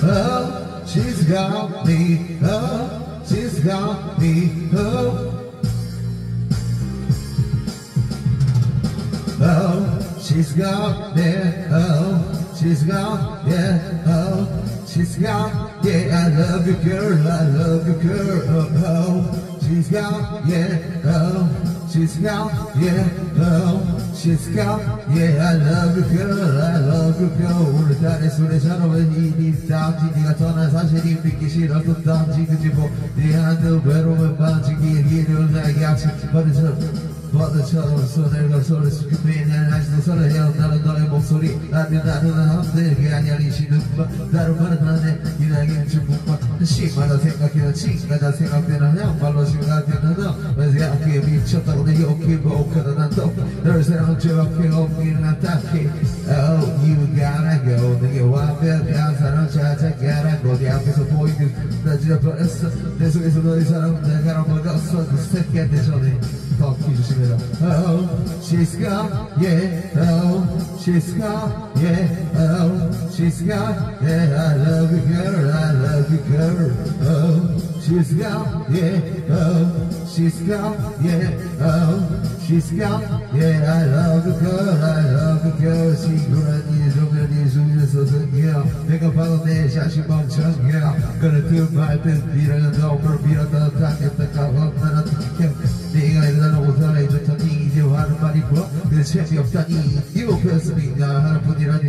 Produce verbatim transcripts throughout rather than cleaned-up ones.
oh, she's got me, oh, she's got me, oh. Oh, she's got me, oh, she's got, yeah, oh, she's got, yeah, I love you girl, I love you girl, oh, oh, she's got, yeah, oh, she's got, yeah, oh, she's got, yeah, I love you girl, I love you girl. 오늘따라 술에 저러면 이니 땀지 네가 떠난 사실이 믿기 싫어서 땀지 그지 뭐네 한두 외로움을 반지기 일을 나에게 약속 받으처럼 버드처럼 손을 걸 소리 스키피는 아직도 설레요 나는 너의 목소리 나는 나는 함들게 아니야 리시는 바 나를 바라나네 이나게 주문바 심하다 생각해도 칭하다 생각되는 양말로 생각되는 너 왜 생각해 미쳤다고 내 욕해 보고는 난또 너를 사랑한 죄밖에 없기는 난 딱히 Oh you gotta go 내게 완벽한 사랑 찾아가라고 네 앞에서 보이는 나 진짜 버렸어 내 속에서 너의 사랑 내가 먹었어 그 새끼한테 전에 더 기주시면 Oh, she's got, yeah, oh, she's got, yeah, oh, she's got, yeah, I love you girl, I love you girl, oh, she's got, yeah, oh, she's got, yeah, oh, she's got, yeah, I love you girl, I love you girl, 시그러니 조면이 숨겨서 생겨, 내가 바로 내 자신 멍청이야, 그래 말듯 밀어는 너를 밀었다 당겼다 가봤다 어떻게 네가 일어나는 옷을 해줬더니 이제 하는 말이 뭐 내 재미없다니 이거 그랬으니까 하나뿐이라니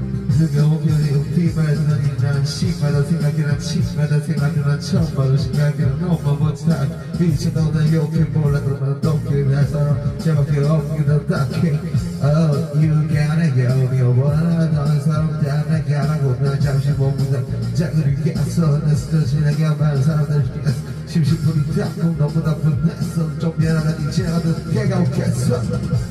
그게 오면이 웃기말더니 난 씨마다 생각해 난 치마다 생각해 난 처음 봐도 생각해 너무 못한 미쳤다고 난 욕해 몰라 그러면 똥개 날 사람 제밖에 없게 더 딱해 Oh you gotta go 네가 원하는 사람 다 내게 하라고 난 잠시 몸보다 자그리 깼어 내 스쳐 지나게 많은 사람들 깼어 심심풀이 닦고 너보다 분했어 좀 미안하니 지나가도 걔가 웃겠어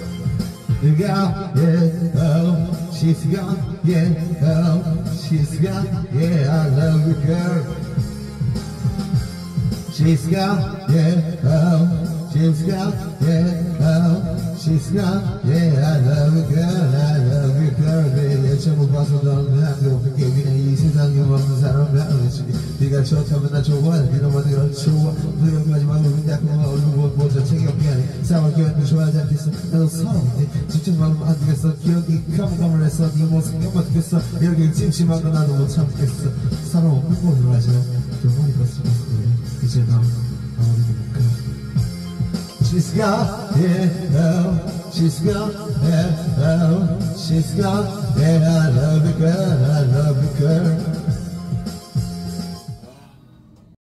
You got, yeah, oh, she's got, yeah, oh, she's got, yeah, I love you girl. She's got, yeah, oh, she's got, yeah, oh, she's got, yeah, I love you girl, I love you girl. 내 처음 봐서 너는 한국 그냥 이 세상에 없는 사람 나는 네가 좋다면 나 좋아 네가 그런 좋아 노력하지 말고 그냥 그만 얼굴 보자 책임 미안해 싸울 기회도 좋아하지 않겠어 나도 서러운데 직접 말하면 안 되겠어 기억이 가물가물해서 네 모습 깜빡했어 여기 찜찜한 거 나도 못 참겠어 서러운 꿀보를 마셔 좀 많이 봤으면 이제 나 나오는 거니까 She's got yeah oh she's got yeah oh she's got yeah I love you girl I love you girl